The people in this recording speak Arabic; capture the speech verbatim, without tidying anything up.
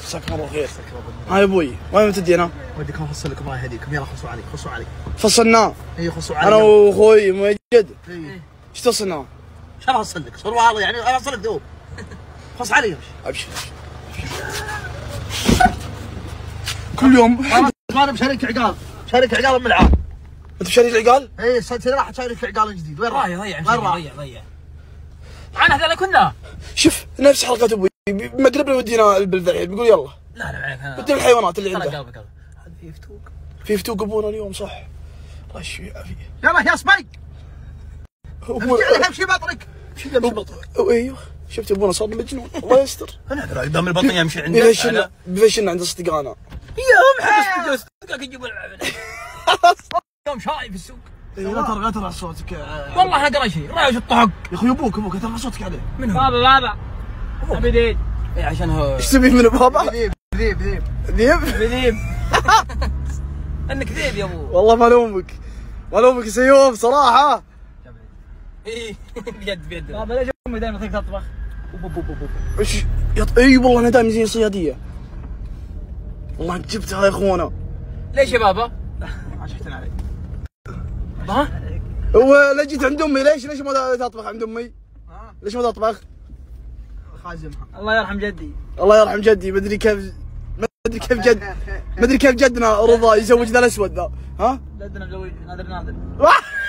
مساكم الله خير. ها يا ابوي وين تدينا؟ وديكم افصل لكم الله يهديكم. يلا خصوا علي خصوا علي. فصلناه. اي خصوا علي انا واخوي مؤيد. اي ايش فصلناه؟ شو افصل لك؟ صور والله يعني انا افصل لك دوب. خص علي ابشر. كل يوم انا بشارك عقال، بشارك عقال من العام. انت بشاري العقال؟ اي السنه راح اشارك عقال جديد. وين راح؟ ضيع ضيع ضيع ضيع معنا هذول كلنا. شوف نفس حلقة ابوي مقلب ودينا البلذعين بيقول يلا. لا لا عليك انا. بدنا الحيوانات اللي عنده. قلبك قلبك. هذا في فتوق. في فتوق ابونا اليوم صح. الله يشفيه عافية. يلا يا سبايك. امشي امشي بطريق. امشي امشي بطريق. ايوه شفت ابونا صار مجنون الله يستر. انا قدام البطن يمشي عنده. بيفشلنا بيفشلنا عند اصدقائنا. يوم حق اصدقائك يجيبوا يوم شاي في السوق. لا ترى لا ترى صوتك. والله انا قرا شيء رايح الطحق. يا اخوي ابوك ابوك ترى صوتك عليه. من هو؟ بابا بابا ابي ذيب. اي عشان هو ايش تبي من بابا؟ ذيب ذيب ذيب ذيب؟ ذيب. انك ذيب يا ابو. والله ما لومك ما لومك يا سيوف صراحه. اي بيد بيد. بابا ليش امي دائما تطبخ تطبخ؟ ايش يط... اي والله انا دائما زي الصياديه. والله انت جبتها يا اخوانا. ليش يا بابا؟ ما شحتنا عليك. ها؟ هو لا جيت عند امي ليش ليش ما تطبخ عند امي؟ ليش ما تطبخ؟ خازمها. الله يرحم جدي. الله يرحم جدي مدري كيف ما ادري كيف جد ما ادري كيف جدنا رضا يزوج ذا الاسود ذا ها؟ جدنا مزوج نادر نادر.